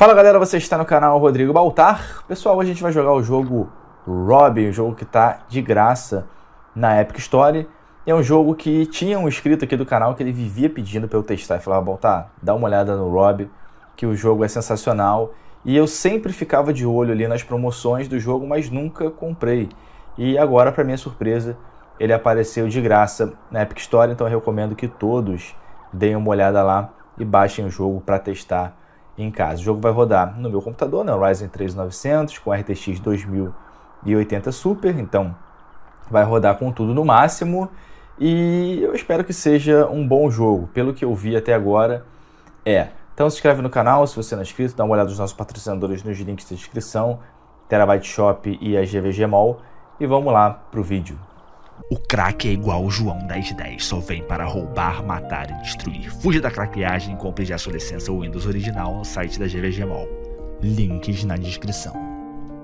Fala galera, você está no canal Rodrigo Baltar. Pessoal, hoje a gente vai jogar o jogo Rob, um jogo que está de graça na Epic Store. É um jogo que tinha um inscrito aqui do canal que ele vivia pedindo para eu testar e falava: Baltar, dá uma olhada no Rob, que o jogo é sensacional. E eu sempre ficava de olho ali nas promoções do jogo, mas nunca comprei. E agora, para minha surpresa, ele apareceu de graça na Epic Store, então eu recomendo que todos deem uma olhada lá e baixem o jogo para testar em casa. O jogo vai rodar no meu computador, né, o Ryzen 3900 com RTX 2080 Super, então vai rodar com tudo no máximo e eu espero que seja um bom jogo, pelo que eu vi até agora Então se inscreve no canal se você não é inscrito, dá uma olhada nos nossos patrocinadores nos links de descrição, Terabyte Shop e a GVG Mall, e vamos lá pro vídeo. O crack é igual o João 1010, só vem para roubar, matar e destruir. Fuja da craqueagem e compre já sua licença Windows original no site da GVG Mall. Links na descrição.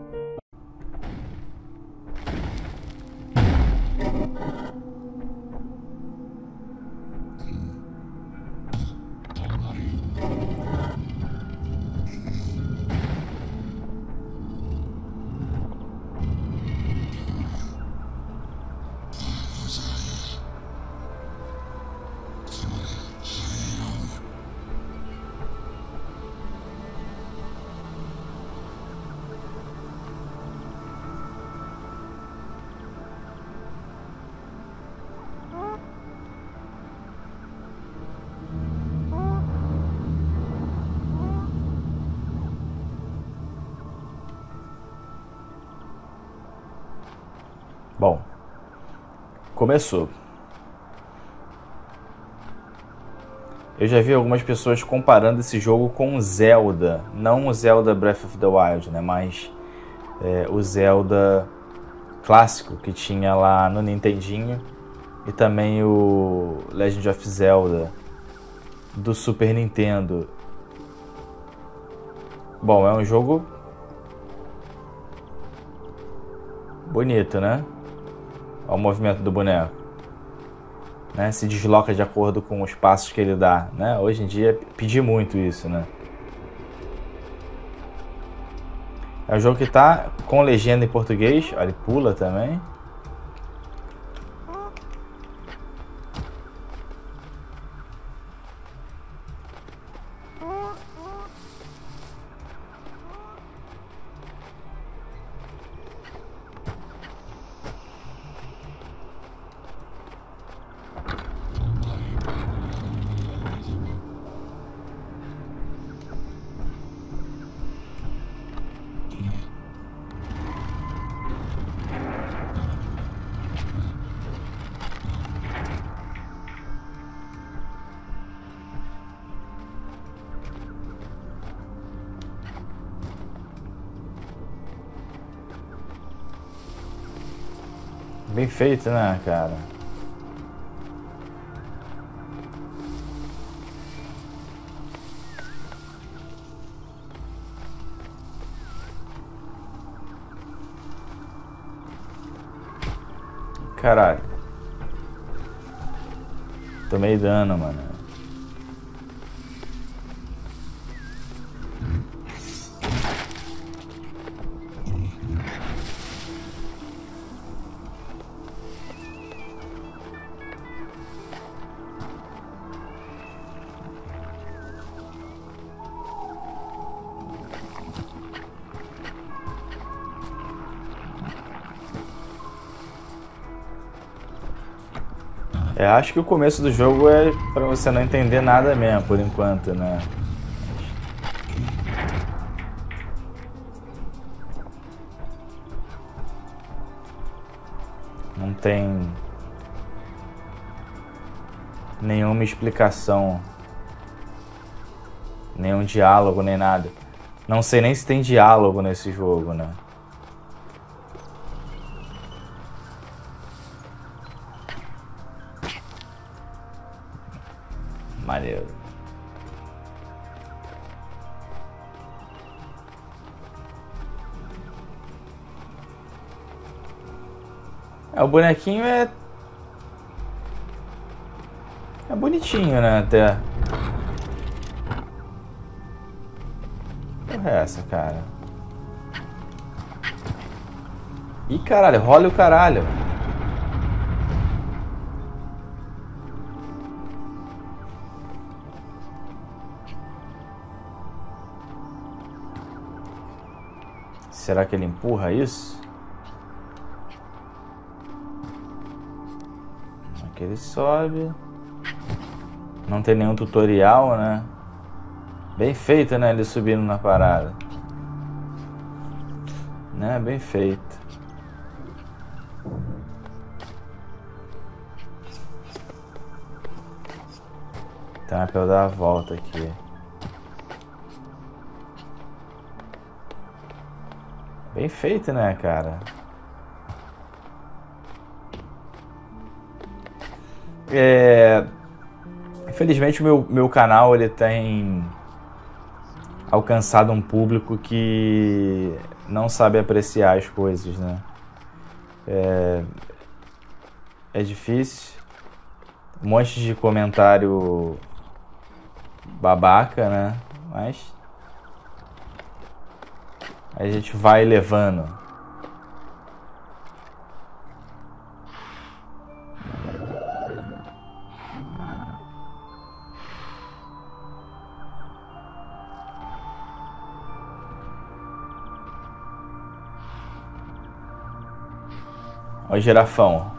Bom, começou. Eu já vi algumas pessoas comparando esse jogo com Zelda, não o Zelda Breath of the Wild, né, mas o Zelda clássico que tinha lá no Nintendinho e também o Legend of Zelda do Super Nintendo. Bom, é um jogo bonito, né? Olha o movimento do boneco, né? Se desloca de acordo com os passos que ele dá, né? Hoje em dia pedi muito isso, né? É um jogo que tá com legenda em português. Olha, ele pula também. Bem feito, né, cara? Caralho. Tomei dano, mano. Acho que o começo do jogo é pra você não entender nada mesmo, por enquanto, né? Não tem nenhuma explicação, nenhum diálogo, nem nada. Não sei nem se tem diálogo nesse jogo, né? Maneiro. O bonequinho é bonitinho, né, até. Porra, é essa, cara? Ih, caralho, rola o caralho. Será que ele empurra isso? Aqui ele sobe. Não tem nenhum tutorial, né? Bem feito, né? Ele subindo na parada. Né? Bem feito. Então é pra eu dar a volta aqui. Bem feito, né, cara? Infelizmente o meu canal ele tem alcançado um público que não sabe apreciar as coisas, né? É difícil. Um monte de comentário babaca, né? Mas a gente vai levando. Olha o girafão.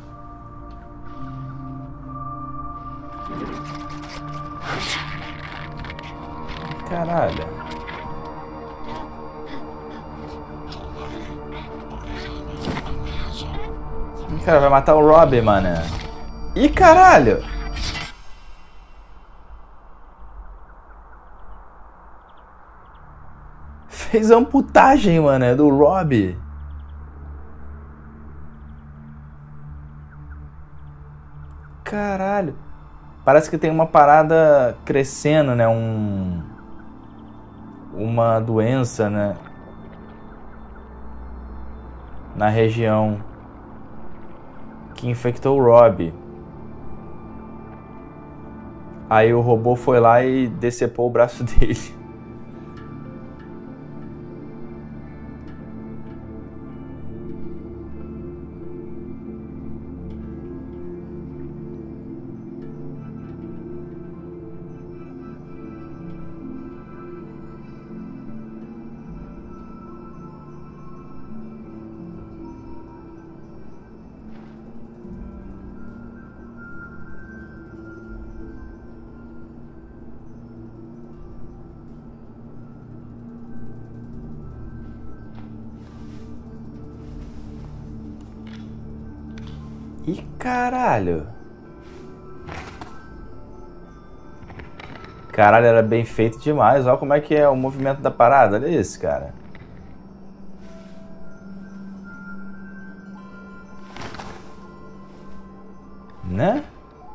Caralho. Cara, vai matar o Robbie, mano. Ih, caralho. Fez amputagem, mano, do Robbie. Caralho. Parece que tem uma parada crescendo, né? Uma doença, né? Na região que infectou o Robbie. Aí o robô foi lá e decepou o braço dele. Ih, caralho. Caralho, era bem feito demais. Olha como é que é o movimento da parada. Olha isso, cara. Né?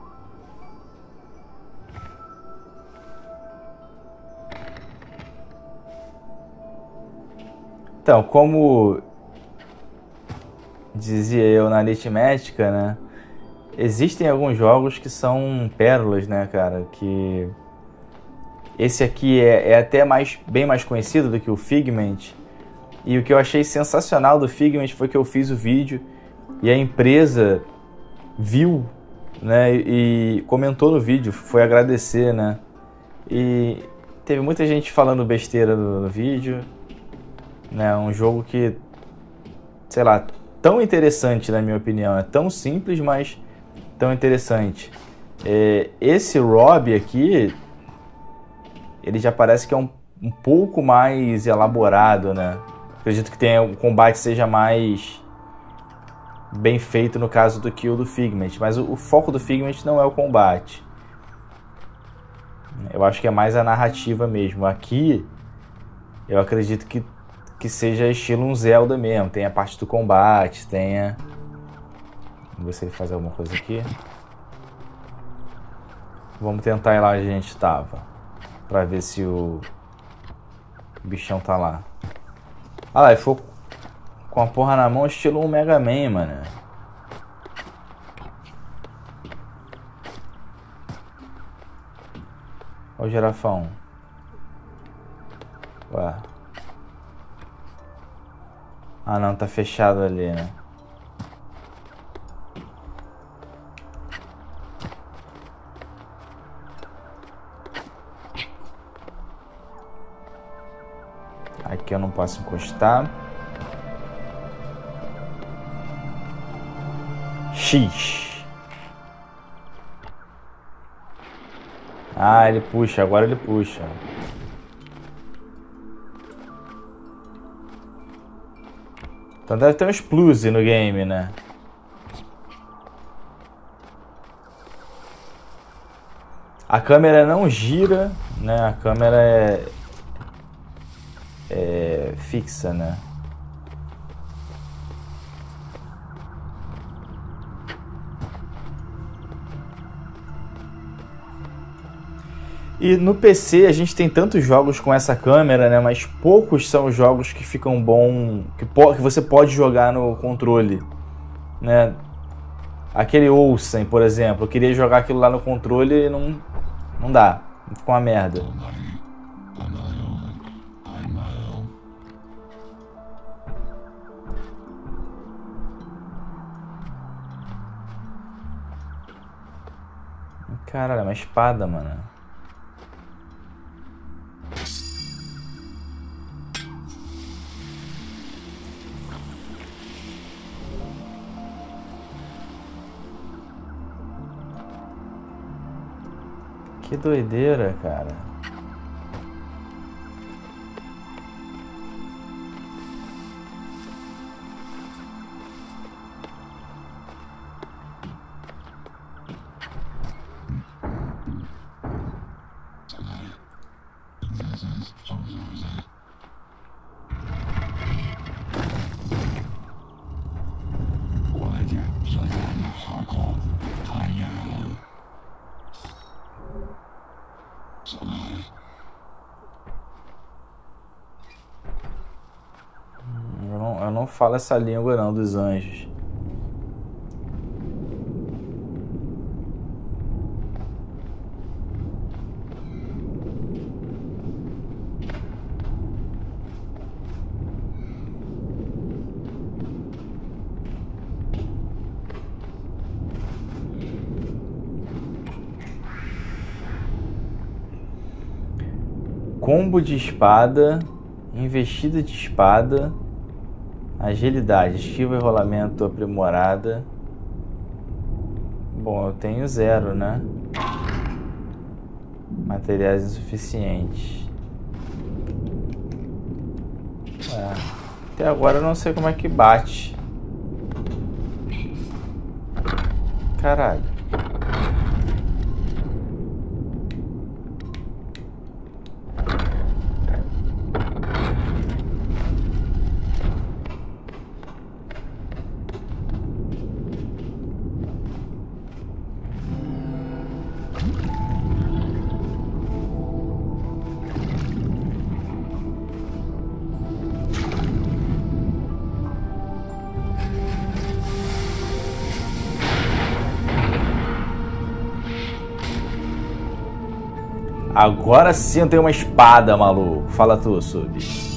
Então, como dizia eu na aritmética, né? Existem alguns jogos que são pérolas, né, cara? Que esse aqui é até bem mais conhecido do que o Figment. E o que eu achei sensacional do Figment foi que eu fiz o vídeo e a empresa viu, né? E comentou no vídeo, foi agradecer, né? E teve muita gente falando besteira no vídeo, né? Um jogo que, sei lá, tão interessante na minha opinião, é tão simples, mas tão interessante. Esse Robbie aqui, ele já parece que é um pouco mais elaborado, né? Acredito que o combate seja mais bem feito no caso do que o do Figment, mas o foco do Figment não é o combate. Eu acho que é mais a narrativa mesmo. Aqui, eu acredito que seja estilo um Zelda mesmo. Tem a parte do combate, tenha... Vamos ver se ele faz alguma coisa aqui. Vamos tentar ir lá onde a gente estava, pra ver se o bichão tá lá. Ah lá, ele ficou com a porra na mão, estilo um Mega Man, mano. Olha o girafão. Ué. Ah não, tá fechado ali, né? Aqui eu não posso encostar. X. Ah, ele puxa, agora ele puxa. Então deve ter um explosive no game, né? A câmera não gira, né? A câmera é fixa, né? E no PC a gente tem tantos jogos com essa câmera, né? Mas poucos são os jogos que ficam bom, que você pode jogar no controle, né? Aquele Olsen, por exemplo, eu queria jogar aquilo lá no controle e não dá, ficou uma merda. Caralho, é uma espada, mano. Que doideira, cara. Eu não falo essa língua não dos anjos. Combo de espada, investida de espada, agilidade, esquiva e rolamento aprimorada. Bom, eu tenho 0, né? Materiais insuficientes. Até agora eu não sei como é que bate. Caralho. Agora sim eu tenho uma espada, maluco. Fala tu, Sub.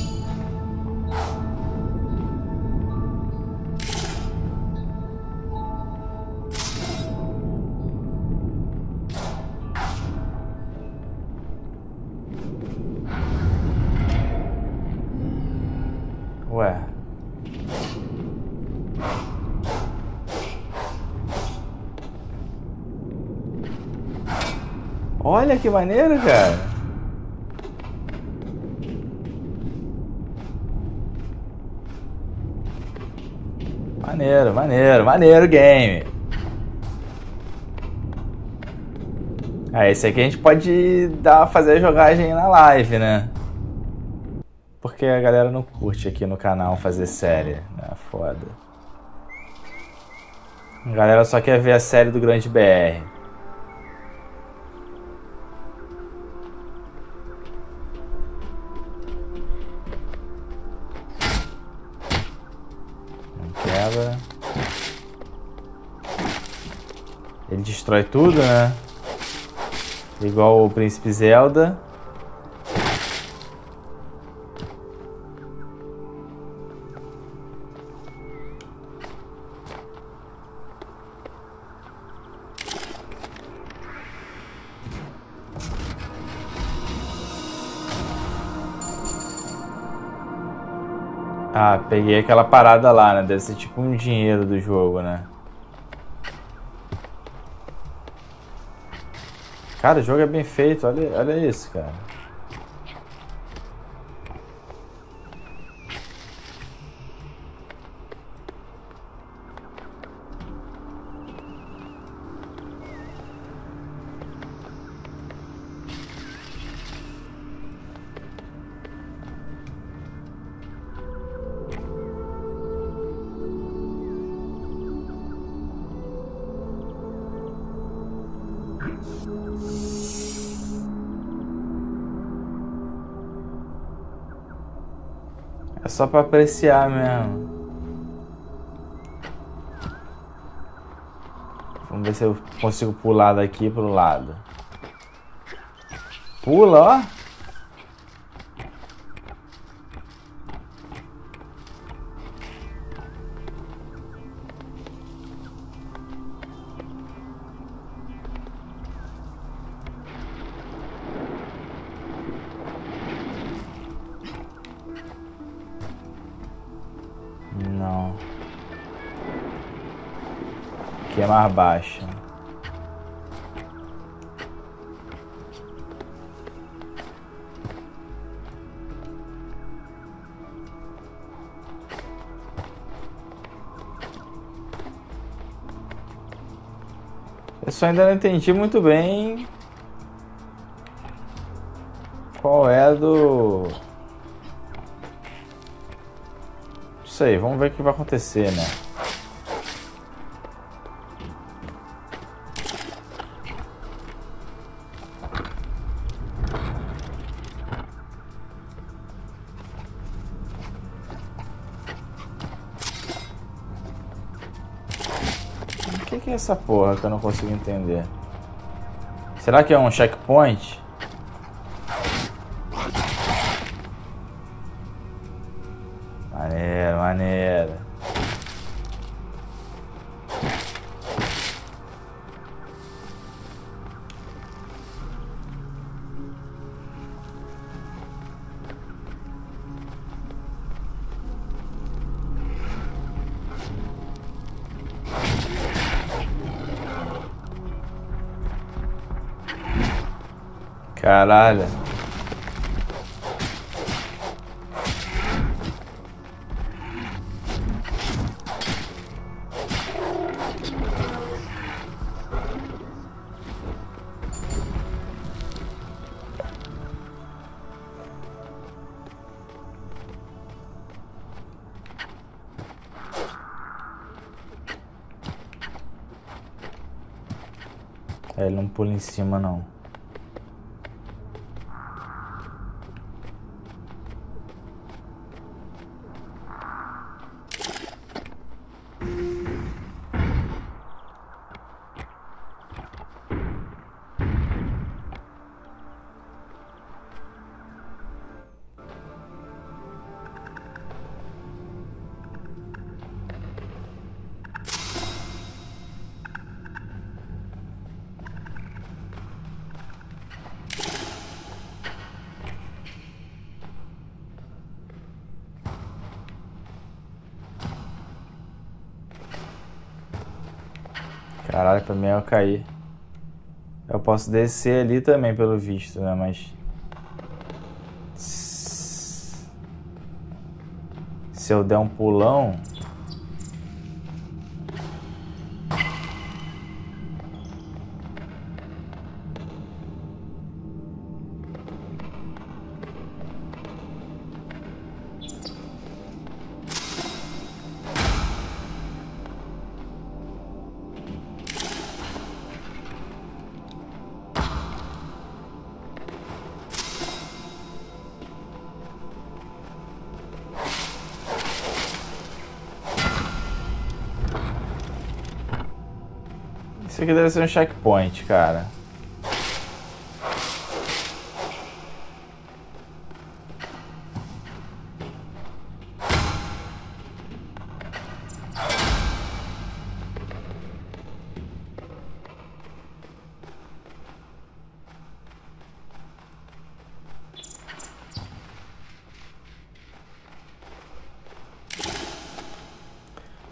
Ué. Olha que maneiro, cara. Maneiro, maneiro, maneiro game. Esse aqui a gente pode fazer a jogagem na live, né? Porque a galera não curte aqui no canal fazer série, né? Foda. A galera só quer ver a série do Grande BR. Quebra. Ele destrói tudo, né? Igual o Príncipe Zelda. Ah, peguei aquela parada lá, né? Deve ser tipo um dinheiro do jogo, né? Cara, o jogo é bem feito. Olha isso, cara. É só pra apreciar mesmo. Vamos ver se eu consigo pular daqui pro lado. Pula, ó. Não. Aqui é mais baixo. Eu só ainda não entendi muito bem qual é do... Não sei, vamos ver o que vai acontecer, né? O que é essa porra que eu não consigo entender? Será que é um checkpoint? Maneiro, maneiro. Caralho. Ele não pula em cima, não. Caralho, pra mim eu caí. Eu posso descer ali também, pelo visto, né? Mas... se eu der um pulão... Isso aqui deve ser um checkpoint, cara.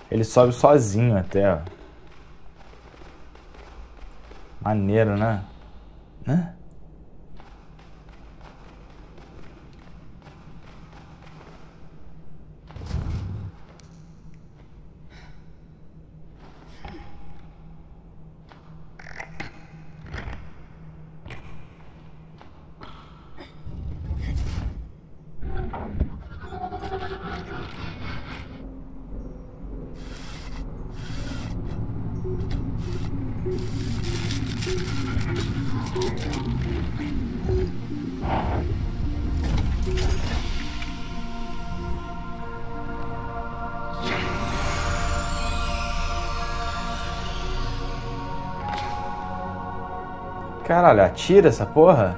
Ele sobe sozinho até, ó. Maneiro, né? Né? Caralho, atira essa porra?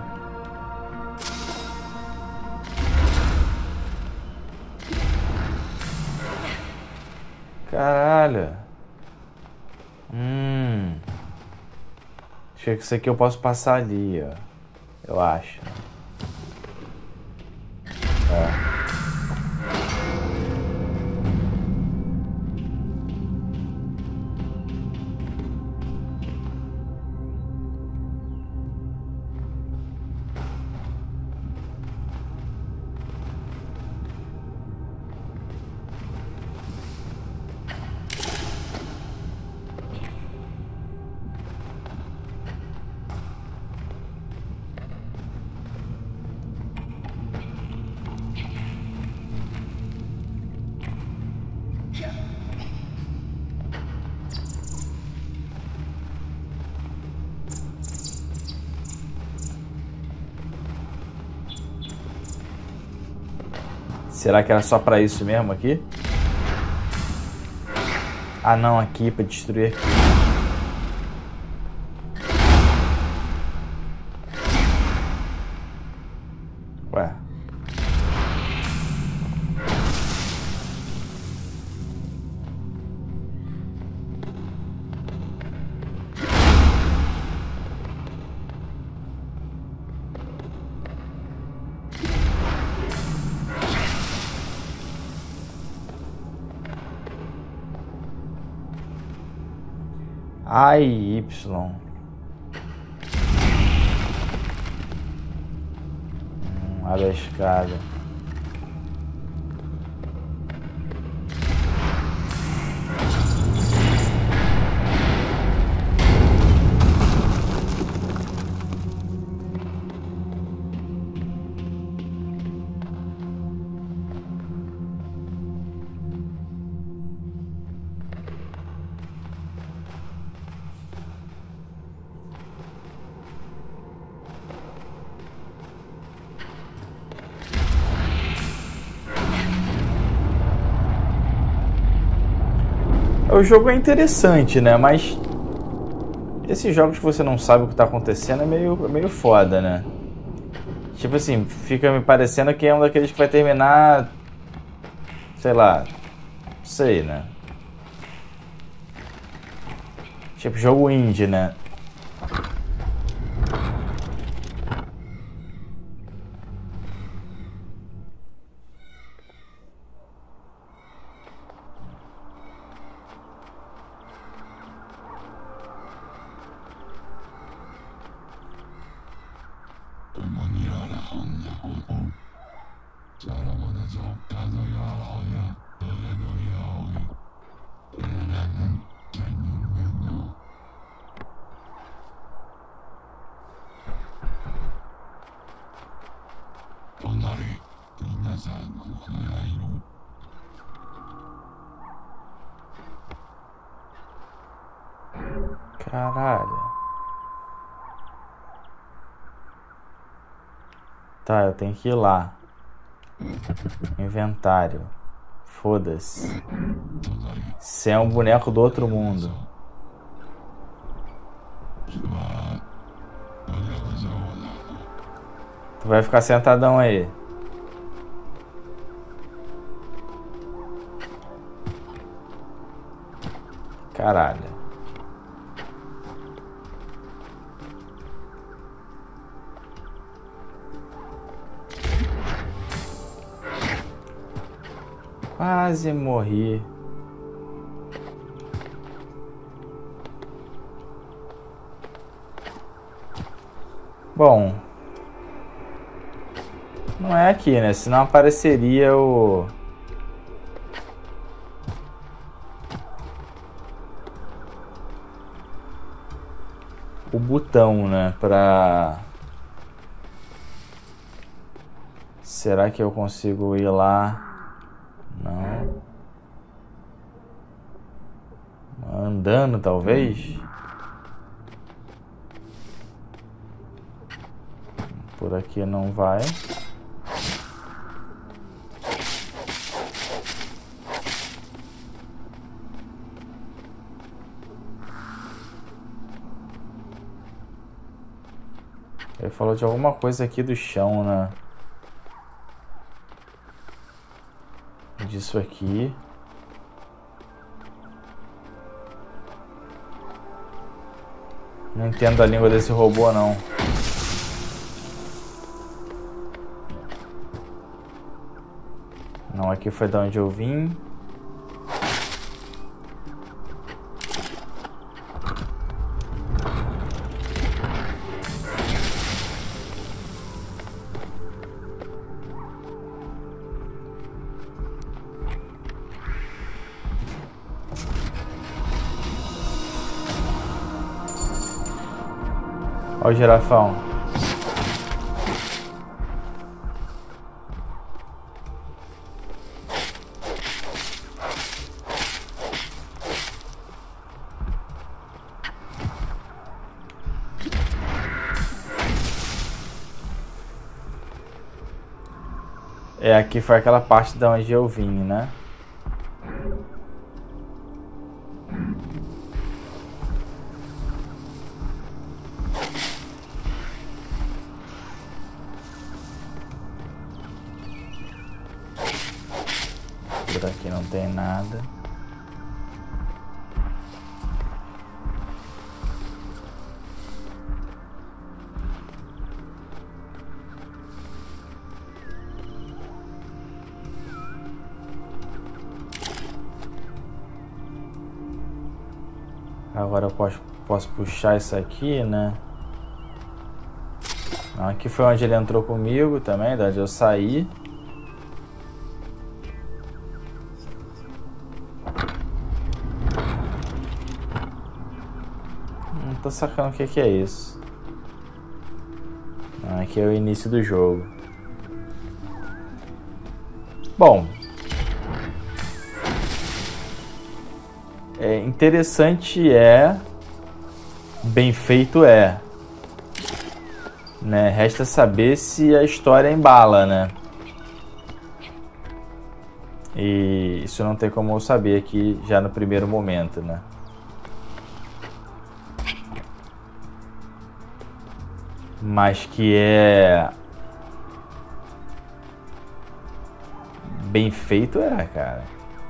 Caralho. Acho que isso aqui eu posso passar ali, ó. Eu acho. É. Será que era só pra isso mesmo aqui? Ah não, aqui pra destruir aqui. Ué. Ai, Y. Abre a escada. O jogo é interessante, né? Mas esses jogos que você não sabe o que tá acontecendo é meio foda, né? Tipo assim, fica me parecendo que é um daqueles que vai terminar... Sei lá... Não sei, né? Tipo jogo indie, né? Caralho. Tá, eu tenho que ir lá. Inventário. Foda-se. Você é um boneco do outro mundo. Tu vai ficar sentadão aí. Caralho. Quase morri. Bom, não é aqui, né? Senão apareceria o botão, né? Pra... Será que eu consigo ir lá? Não. Andando, talvez? Por aqui não vai. Ele falou de alguma coisa aqui do chão, né? Disso aqui. Não entendo a língua desse robô, não. Não, aqui foi de onde eu vim. Olha o girafão. É, aqui foi aquela parte de onde eu vim, né? Por aqui não tem nada. Agora eu posso puxar isso aqui, né? Aqui foi onde ele entrou comigo também, da onde eu saí. Não tô sacando o que é isso. Aqui é o início do jogo. Bom, interessante bem feito né? Resta saber se a história embala, né? E isso não tem como eu saber aqui já no primeiro momento, né? Mas que bem feito cara.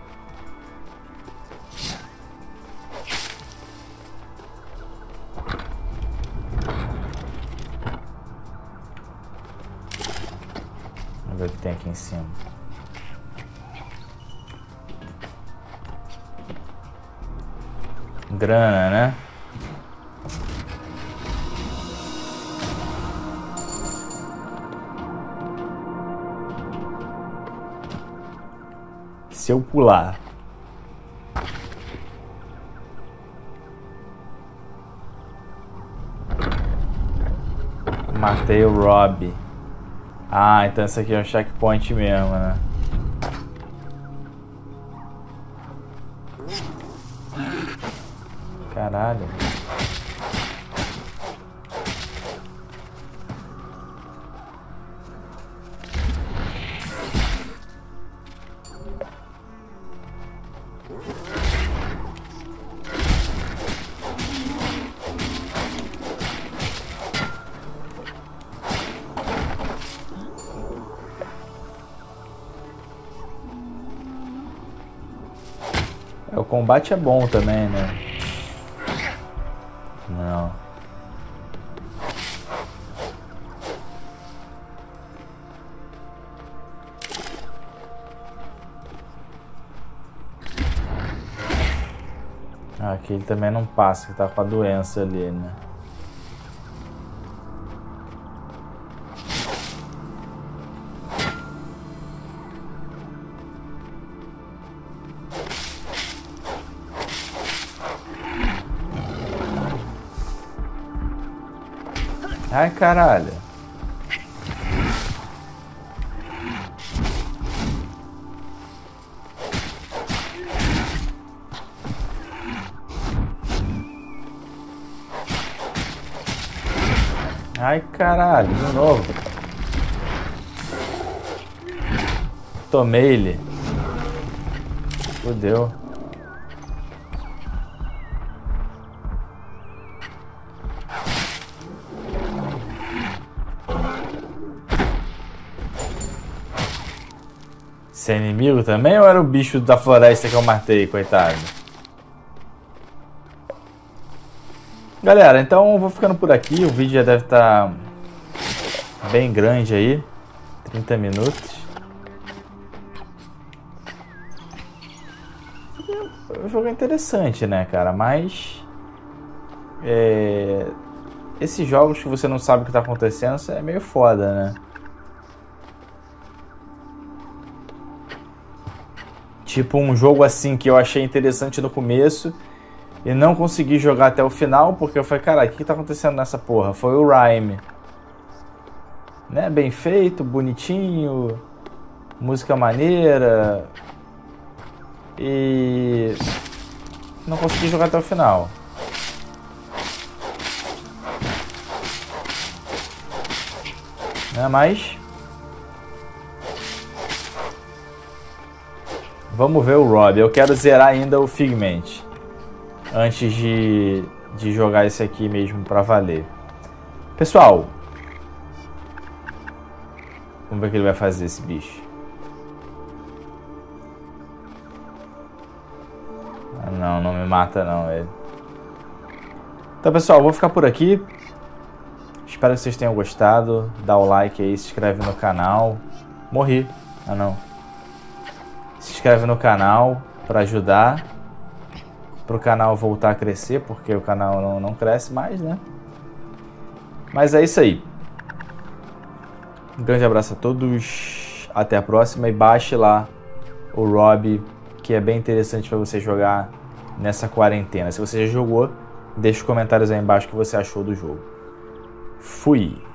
Vamos ver o que tem aqui em cima. Grana, né? Se eu pular. Matei o Rob. Ah, então esse aqui é um checkpoint mesmo, né? Caralho. O combate é bom também, né? Não. Aqui ele também não passa, que tá com a doença ali, né? Ai, caralho. Ai, caralho, de novo. Tomei ele. Fudeu. Esse é inimigo também ou era o bicho da floresta que eu matei, coitado? Galera, então eu vou ficando por aqui. O vídeo já deve estar bem grande aí. 30 minutos. O jogo é interessante, né, cara? Mas... esses jogos que você não sabe o que está acontecendo é meio foda, né? Tipo um jogo assim que eu achei interessante no começo e não consegui jogar até o final porque eu falei, cara, o que tá acontecendo nessa porra? Foi o Rime, né? Bem feito, bonitinho, música maneira e não consegui jogar até o final. Né? Mas vamos ver o Rob. Eu quero zerar ainda o Figment antes de jogar esse aqui mesmo pra valer. Pessoal, vamos ver o que ele vai fazer, esse bicho. Ah, não me mata não, ele. Então, pessoal, eu vou ficar por aqui. Espero que vocês tenham gostado. Dá o like aí, se inscreve no canal. Morri. Ah, não. Se inscreve no canal para ajudar para o canal voltar a crescer, porque o canal não cresce mais, né? Mas é isso aí. Um grande abraço a todos. Até a próxima e baixe lá o Rob, que é bem interessante para você jogar nessa quarentena. Se você já jogou, deixe os comentários aí embaixo o que você achou do jogo. Fui!